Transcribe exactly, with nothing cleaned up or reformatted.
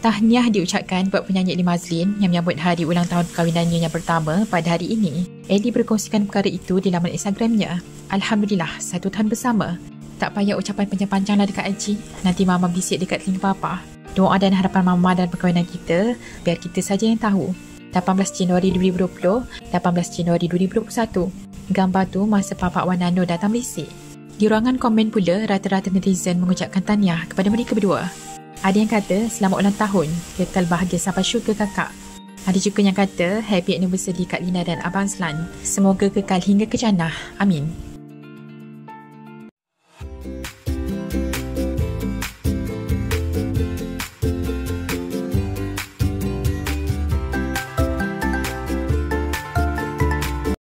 Tahniah diucapkan buat penyanyi Eddie Mazlin yang menyambut hari ulang tahun perkahwinannya yang pertama pada hari ini. Eddie berkongsikan perkara itu di laman Instagramnya. Alhamdulillah, satu tahun bersama. Tak payah ucapan panjang-panjang lah dekat I G. Nanti Mama bisik dekat telinga Papa. Doa dan harapan Mama dalam perkahwinan kita, biar kita saja yang tahu. lapan belas Januari dua ribu dua puluh, lapan belas Januari dua ribu dua puluh satu. Gambar tu masa Papa Wan Nano datang Malaysia. Di ruangan komen pula, rata-rata netizen mengucapkan tahniah kepada mereka berdua. Ada yang kata, selamat ulang tahun, kekal bahagia sampai syurga kakak. Ada juga yang kata, happy anniversary Kak Lina dan Abang Azlan. Semoga kekal hingga ke jannah. Amin.